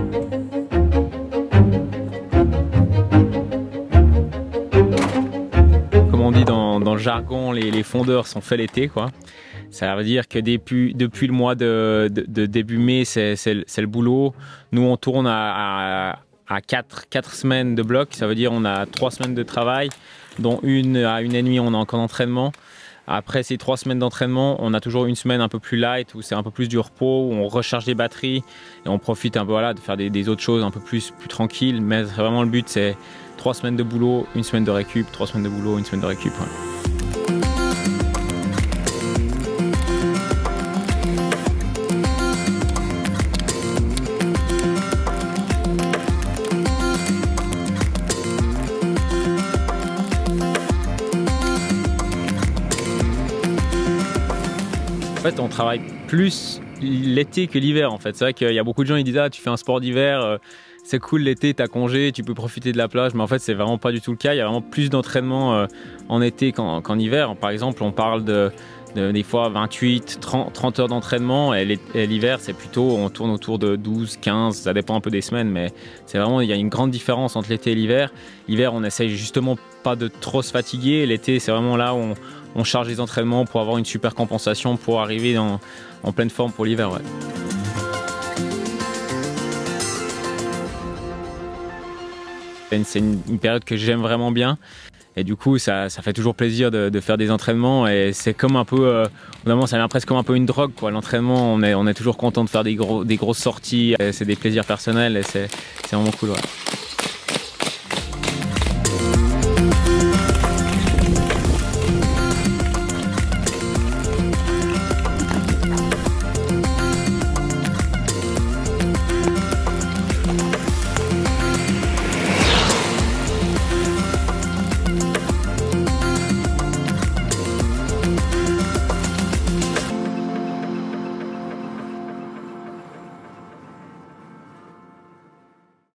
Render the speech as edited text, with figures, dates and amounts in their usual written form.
Comme on dit dans le jargon, les fondeurs sont faits l'été, quoi. Ça veut dire que depuis le mois de début mai, c'est le boulot. Nous, on tourne à 4 semaines de bloc. Ça veut dire on a 3 semaines de travail, dont une à 1h30, on est encore d'entraînement. Après ces 3 semaines d'entraînement, on a toujours une semaine un peu plus light, où c'est un peu plus du repos, où on recharge les batteries et on profite un peu, voilà, de faire des autres choses un peu plus tranquilles. Mais vraiment le but, c'est 3 semaines de boulot, 1 semaine de récup, 3 semaines de boulot, 1 semaine de récup. Ouais. En fait, on travaille plus l'été que l'hiver. En fait, c'est vrai qu'il y a beaucoup de gens qui disent ah, tu fais un sport d'hiver, c'est cool l'été, t'as congé, tu peux profiter de la plage. Mais en fait, c'est vraiment pas du tout le cas. Il y a vraiment plus d'entraînement en été qu'en hiver. Par exemple, on parle des fois 28, 30 heures d'entraînement et l'hiver, c'est plutôt, on tourne autour de 12, 15, ça dépend un peu des semaines, mais c'est vraiment, il y a une grande différence entre l'été et l'hiver. L'hiver, on essaye justement pas de trop se fatiguer. L'été, c'est vraiment là où on charge les entraînements pour avoir une super compensation pour arriver en pleine forme pour l'hiver. Ouais. C'est une période que j'aime vraiment bien et du coup ça fait toujours plaisir de faire des entraînements et c'est comme un peu, vraiment ça devient presque comme un peu une drogue, quoi. L'entraînement, on est toujours content de faire des grosses sorties, c'est des plaisirs personnels et c'est vraiment cool. Ouais.